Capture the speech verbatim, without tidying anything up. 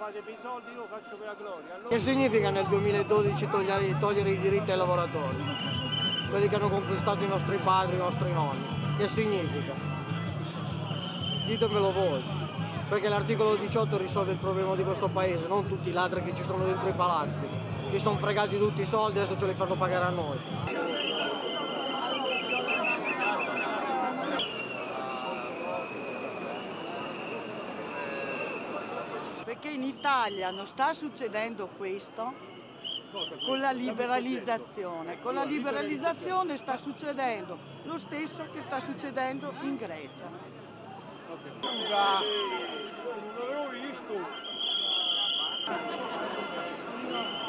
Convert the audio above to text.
fate per i soldi, io lo faccio per la gloria. Allora... Che significa nel duemiladodici togliere, togliere i diritti ai lavoratori? Quelli che hanno conquistato i nostri padri, i nostri nonni. Che significa? Ditemelo voi. Perché l'articolo diciotto risolve il problema di questo paese, non tutti i ladri che ci sono dentro i palazzi, che sono fregati tutti i soldi e adesso ce li fanno pagare a noi. Perché in Italia non sta succedendo questo con la liberalizzazione. Con la liberalizzazione sta succedendo lo stesso che sta succedendo in Grecia. Non avevo visto!